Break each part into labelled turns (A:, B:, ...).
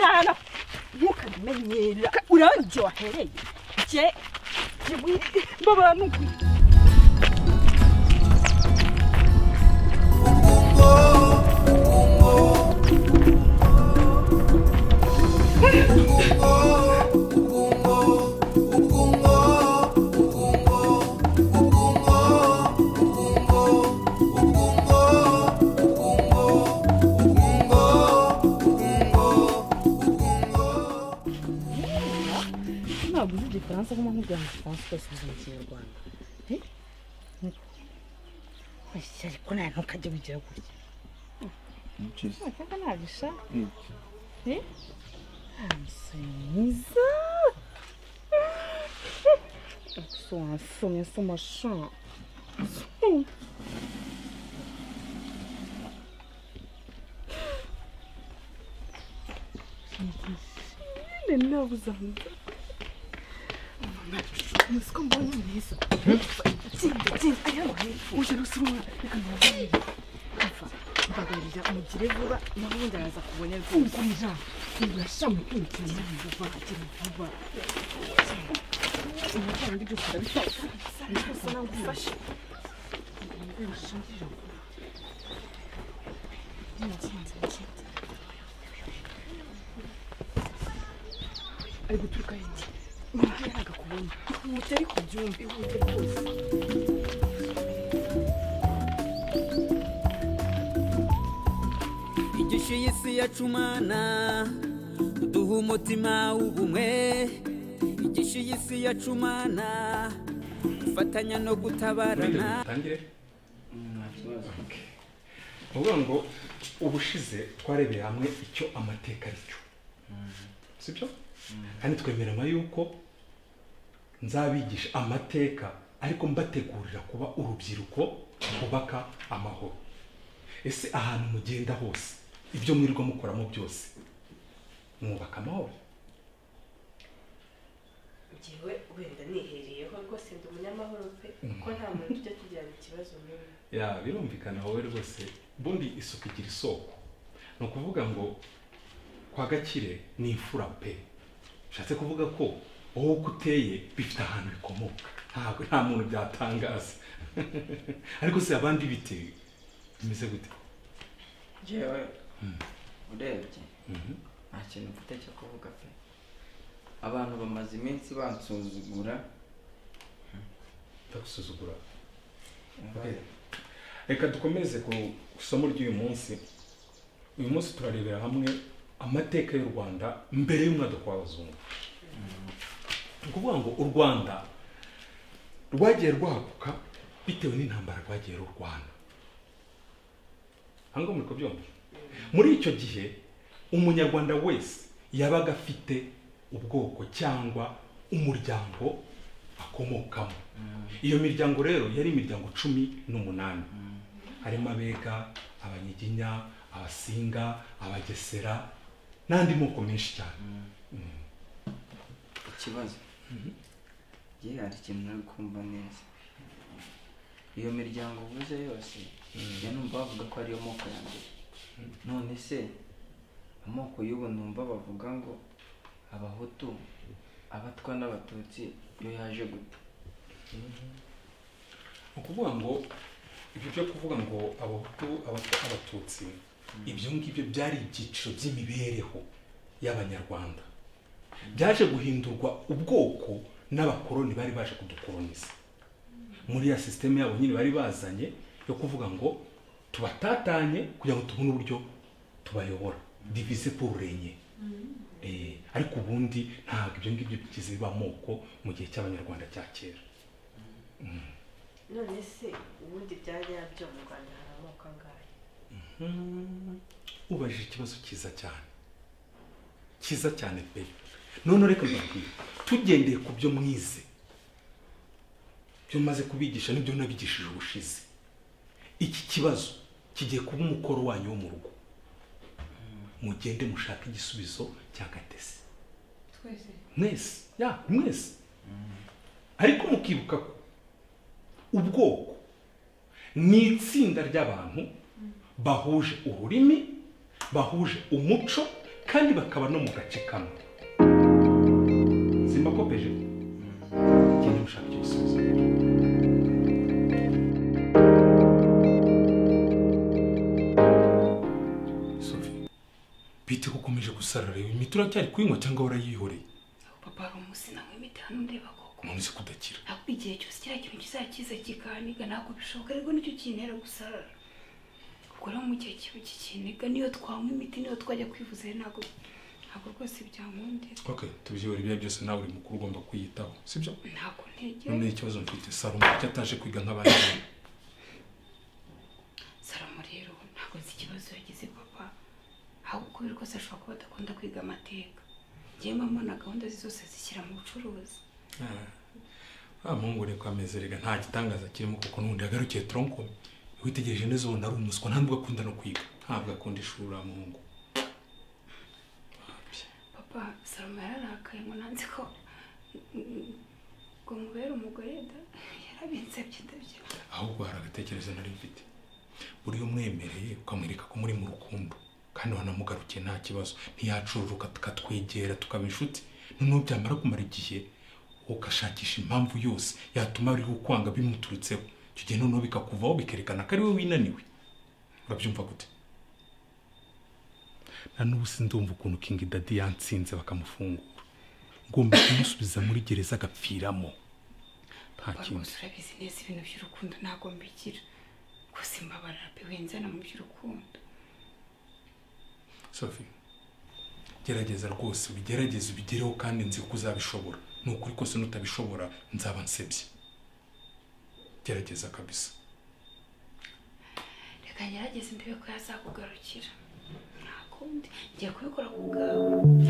A: Mana ntukabimenyera urabyo wahereye je babantu França como um grande França pessoas no Kinyarwanda mas ariko nta ntukajya bigira gutya cyangwa nabisha mwiza sou machin Mas como é isso? Sim, ai não é. Hoje não sou uma. Bagarira umugire vuba naho ndaza kubona kumvira. Ndashaka kwinjira vuba vuba. Umuntu ndi gusura bitaka. Ndiko sana gufasha. Ai guturuka iki? Ntabwo kubona. Mutari kubyumva ihute rwose.
B: Igishu y'isi yacumana duha umutima w'ubumwe. Igishu y'isi yacumana gufatanya no gutabarana.
C: Tangire. Uvuga ngo ubushize twarebeye hamwe icyo amateka aricyo. Sibyo? Kandi twemeranya yuko nzabigisha amateka ariko mbategurira kuba urubyiruko kubaka amahoro. Ese ahantu mugenda hose ibyo mwirirwa mukoramo byose mwubaka amahoro?
D: Jewe wenda nihereyeho rwose ndi umunyamahoro pe ko nta muntu ujya tugira ikibazo n'umwe.
C: Ya birumvikana wowe rwose bundi isuku igira isoko. No kuvuga ngo kwa Gakire ni imfura pe. Shatse kuvuga ko wowe kuteye bifite ahantu bikomoka. Nta muntu byatangaza. Ariko se abandi biteye bimeze gute?
E: Jewe urebye nta kintu mfite cyo kuvuga pe. Abantu bamaze iminsi bansuzugura.
C: Takusuzugura. Okay. Reka dukomeze ku somo ry'uyu munsi. Uyu munsi turarebera hamwe amateka y'u Rwanda mbere y'umwaduko w'abazungu. Ukuvuga ngo u Rwanda rwagiye rwaguka bitewe n'intambara rwagiye rurwana. Hango muri kubyumva. Muri icyo gihe umunyarwanda wese yabaga afite ubwoko cyangwa umuryango akomokamo. Iyo miryango rero yari imiryango 18. Harimo Abega, Abanyiginya, Abasinga, Abagesera n'andi moko menshi cyane.
E: Ikibazo ye hari ikintu nari kumva neza. Iyo miryango uvuze yose numva bavuga ko ari yo moko ya mbere. None se amoko y'ubu numva bavuga ngo Abahutu, Abatwa n'Abatutsi yo yaje gute?
C: Ukuvuga ngo ibyo byo kuvuga ngo Abahutu, Abatutsi ibyo ngibyo byari ibyiciro by'imibereho y'Abanyarwanda. Byaje guhindurwa ubwoko n'abakoloni bari baje kudukoloniza. Muri ya systeme yabo nyine bari bazanye yo kuvuga ngo tubatatanye kugira ngo tubone uburyo tubayobora. Diviser pour régner. Ariko ubundi ntabwo ibyo ngibyo bikize bamoko mu gihe cy'Abanyarwanda cya kera.
D: None se ubundi byari yabyo mu Rwanda hari amoko angahe?
C: Ubajije ikibazo cyiza cyane. Cyiza cyane pe. None reka mbabwire tugendeye ku byo mwize. Byo maze kubigisha n'ibyo nabigishije ubushize. Iki kibazo kigiye kuba umukoro wanyu wo mu rugo. Mugende mushaka igisubizo cya Gatesi.
D: Twese.
C: Mwese, ya, mwese. Ariko mukibuka ko ubwoko ni itsinda ry'abantu bahuje ururimi, bahuje umuco kandi bakaba no mu gace kamwe simbakopeje cyane ushaka icyo gisubizo Sophie bite ukomeje gusarara imiti uracyari kuyinywa cyangwa warayihoreye
F: papa hari umunsi nawe imiti hano ndeba koko
C: none se kudakira
F: ntabwo igihe cyose kiriya kintu kizakiza kikaniga ntabwo bishoboka ariko nicyo kintera gusarara ubwo rero mu gihe kiba kikiniga niyo twanywa imiti niyo twajya kwivuza ntabwo rwose byankundira
C: okay tubyihora ibyo byose nawe uri mukuru ugomba kwiyitaho sibyo
F: ntabwo ntegera
C: none ikibazo mfite Salomo cyataje kwiga nk'abandi
F: Salomo rero ntabwo nzi ikibazo yagize papa ahubwo uko biri kose ashobora kuba adakunda kwiga amateka njyewe mama na gahunda zose zishyira mu bucuruzi
C: muhungu reka ameze rega nta gitangaza kirimo kuko n'ubundi yagarukiye tronko witegereje neza ubona ari umuswa ntabwo akunda no kwiga ntabwo akunda ishuri muhungu
F: papa Salomo yararakaye ngo nanze ko ngo mubere umugore da yarabinsabye ndabyo
C: ahubwo hari agatekerezo nari mfite buriya umwemereye ukamwereka ko muri mu rukundo kandi wanamugarukiye nta kibazo ntiyacururuka tukatwegera tukaba inshuti noneho byamara kumara igihe ukashakisha impamvu yose yatuma ari gukwanga bimuturutseho icyo gihe noneho bikakuvaho bikerekana ko ari we winaniwe urabyumva gute na n'ubu sindumva ukuntu King Daddy yantsinze bakamufungura ngomba kumusubiza muri gereza agapfiramo nta kindi
F: urabizi neza ibintu by'urukundo ntabwo mbigira gusa imbabarira pe wenzana mu by'urukundo
C: Sophie gerageza rwose ubigerageze ubigereho kandi nzi ko uzabishobora nukuri kose nutabishobora nzaba nsebye gerageza kabisa
F: reka gerageze ndebe ko yazakugarukira ntakundi ngiye kubikora ku bwawe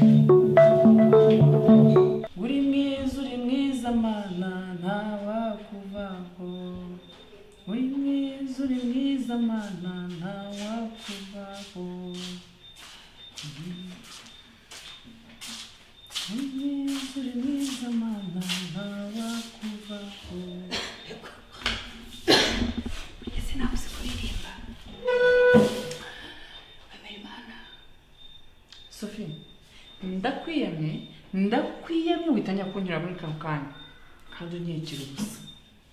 A: uri mwiza mana ntawakuvaho uri mwiza mana ntawakuvaho uri mwiza mana ntawakuvaho
F: ese nawe uzi kuririmba wemera Imana
A: Sophie ndakwiyamye witanya kunyura muri kano kanya kandi unyekera ubusa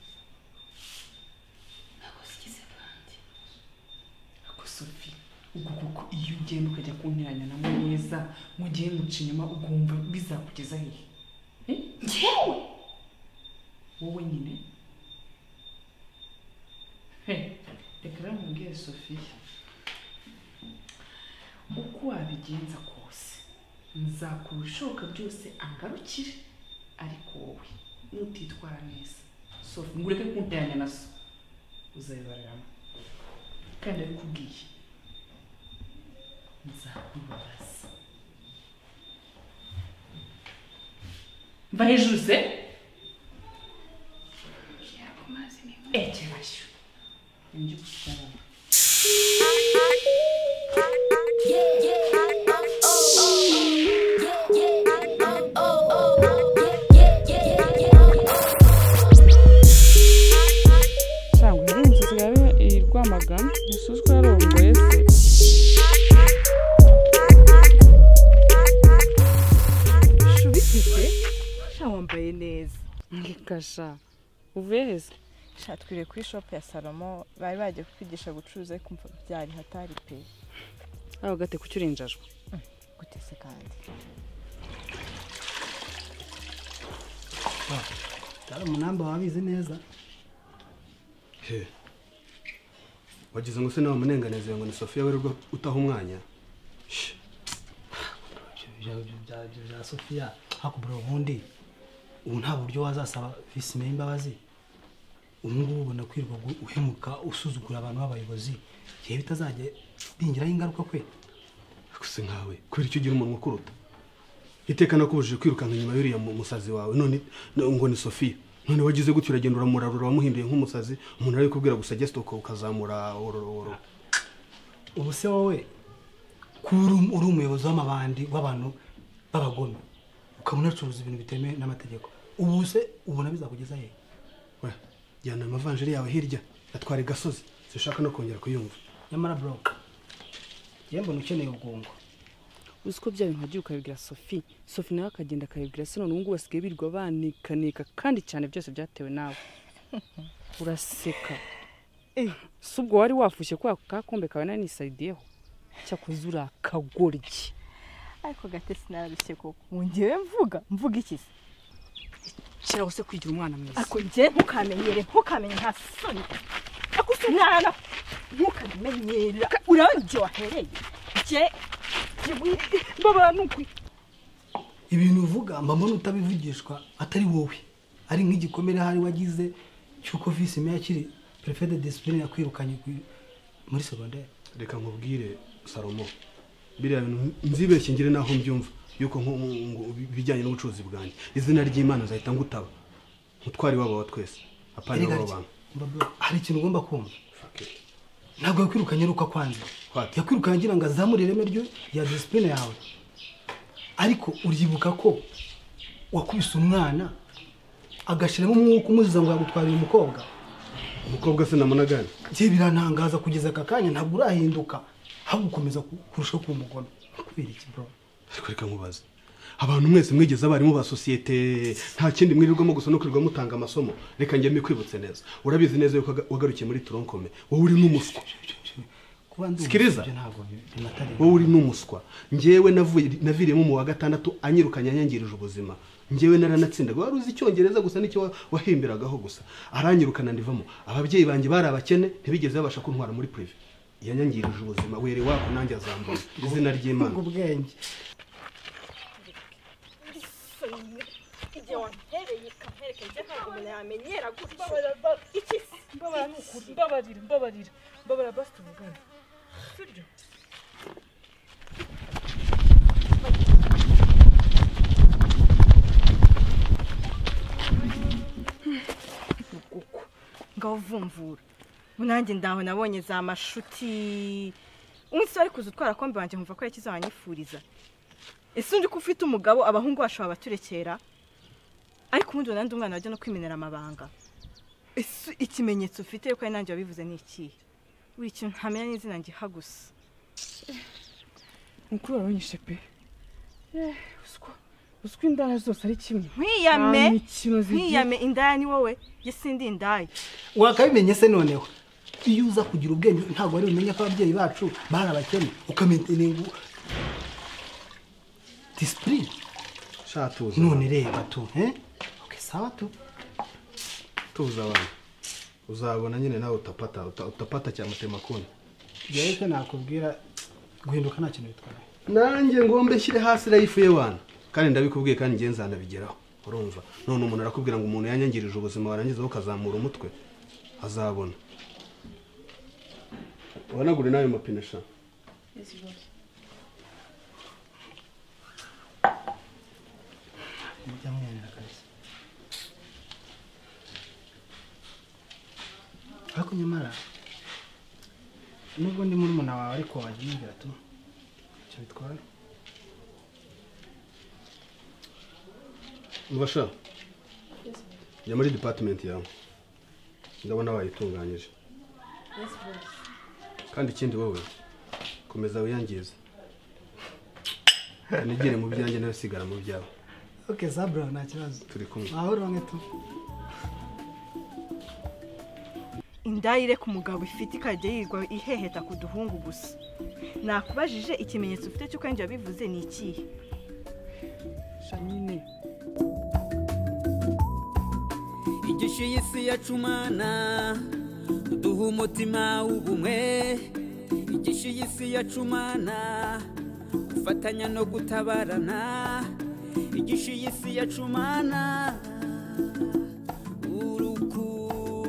F: ntabwo zigize kandi
A: ako Sophie ubwo kuko iyo ugenda ukajya kunteranya na Muneza mugiye muca inyuma ugumva bizakugeza hehe
F: njyewe
A: wowe nyine reka rero mubwire Sophie uko wabigenza kose nzakora ibishoboka byose angarukire ariko wowe nutitwara neza Sophie ngureke kunteranya na so uzabibariramo kandi abikubwiye nzakwibabaza mva hejuru se
F: yako mazi ni
A: kerashyo ibyo gushyiramo
G: cyangwa hari inzu zigari i Rwamagana yasuzwe yarongoye se
D: shubitse sha wambaye neza
G: nkikasha uvuye heza
D: shatwire kuri shop ya Salomo bari bagiye kwigisha gucuruza ariko kumva byari hatari pe
G: aho gate kucyurinjajwe
D: gute se kandi
H: Tara munamba wabizi neza.
I: Wagize ngo se nawe munenganeze ngo ni Sofia werurwa utaha umwanya.
H: Bya Sofia hakubura ubundi ubu nta buryo wazasaba visi member imbabazi. Umuntu ubona kwirwa uhemuka usuzugura abantu b'abayobozi gihe bitazajye bingiraho ingaruka kwe.
I: Akuse nkawe kwira icyo ugira umuntu kuruta. Iteka nakubujije kwirukanka nyuma y'uriya musazi wawe none ngo ni Sofia. None wagize gutyo uragenda uramurarura wamuhinduye nk'umusazi umuntu ari kubwira gusa gesto ko ukazamura ororo.
H: Ubu se wowe uri umuyobozi w'amabandi w'abantu b'abagome ukabona ucuruza ibintu bitemewe n'amategeko. Ubu se ubona bizakugeza he?
I: We jyana amavanjiri yawe hirya atware gasozi sishaka no kongera kuyumva.
H: Nyamara bro yembo ukeneye ubwungo
A: uzi ko bya bintu wagiye ukabibwira Sophie nawe akagenda akabibwira se none ubungubu basigaye birirwa banikanika kandi cyane byose byatewe nawe uraseka si ubwo wari wafushye kwa kakombe kawe nanisaidiyeho cyakoze urakagoryi
J: ariko Gatesi nararushye koko ngewe mvuga iki se
A: kiraho se kwigira umwana mwiza
J: ariko nge ntukamenyere nta soni akusunana ntukamenyera uranje wahereye nge
A: baba nukwi
H: ibintu uvuga mbona utabivugishwa atari wowe ari nk'igikomere hari wagize cyuko visi me yakiri prefet de discipline yakwirukanye muri secondaire.
I: Reka nkubwire Salomo biriya bintu nzibeshye ngire naho mbyumva yuko bijyanye n'ubucuruzi bwanjye izina ry'Imana zahita ngutaba mutwari wabo wa twese apana wabo bantu
H: hari ikintu ugomba kumva ntabwo yakwirukanye ruko kwanza yakwirukanye ngira ngo azamure ireme ryo ya discipline yawe ariko uribuka ko wakubise umwana agashiramo umwuka umuziza ngo yagutwarira umukobwa se namunagane je birantangaza kugeza akakanya ntabwo urahinduka ahubwo ukomeza kurusha ku mugono kubera iki bro
I: ariko reka nkubaze abantu mwese mwigeze abarimu ba societe nta kindi mwirirwamo gusa no kwirirwa mutanga amasomo reka njye mikwibutse neza urabizi neza yuko wagarukiye muri Tronkome wowe uri n'umuswa sikiriza wowe uri n'umuswa njyewe naviriyemo mu wa gatandatu anyirukanya yangirije ubuzima njyewe naranatsindaga wari uzi icyongereza gusa nicyo wahimbiragaho gusa aranyirukana ndivamo ababyeyi banjye bari abakene ntibigeze babasha kuntwara muri prive yanyangirije ubuzima were wako nanjye azambona izina ry'Imana
J: ubwenge igihe wantereye kampereke njye ntabwo umuntu yamenyera gutyo iki mbabara n'ukuri mbabarira basi tuvugane sibyo ngaho vumvura munanjye ndaho nabonye za mashuti umunsi wari kuza utwara kombe wanjye nkumva ko yakize wanyifuriza ese undi ko ufite umugabo abahungu bashobora baturekera ariko ubundi nandi umwana wajya no kwimenera amabanga ese ikimenyetso ufite yuko ari nanjye wabivuze ni iki buri kintu ntamenya n'izina ngiha gusa
A: mukuru waronyeshe pe uswa indaya zose ari kimwe
J: nkiyame indaya ni wowe ye sindi indaya
H: wakabimenye se noneho iyo uza kugira ubwenge ntabwo wari umenye ko ababyeyi bacu bari abakene ukamenteninga discipline
I: shatuza
H: none reba tu okay sawa tu
I: tuza abantu uzabona nyine nawe utapata cya mutema kuni
H: yewe nakubwira guhinduka nta kintu bitwaye
I: nanjye ngombe nshyire hasi life ye wana kandi ndabikubwiye kandi ngenza nabigeraho urumva none umuntu arakubwira ngo umuntu yanyangirije ubuzima warangiza ukazamura umutwe azabona wanagure nayo mapine sha
H: ariko nyamara nubwo ndi muri muna wawe ariko wagiye tu cyo bitwara
I: Mubasha ya muri department yawe ndabona wayitunganyije kandi ikindi wowe komeza wiyangize nigire mu byanjye nawe sigara mu byawe
H: okay zabra nta kibazo
I: turi kumwe
H: aho ronke tu
J: indayire ku mugabo ifite ikajya yirwa iheheta ku duhungu gusa nakubajije ikimenyetso ufite cyo kandi yabivuze ni ikihe
A: Shanine
B: igishu y'isi yacumana duha umutima w'ubumwe igishu y'isi yacumana gufatanya no gutabarana igishu y'isi yacumana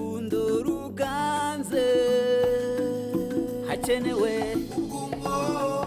B: urukundo ruganze hakenewe ubwungo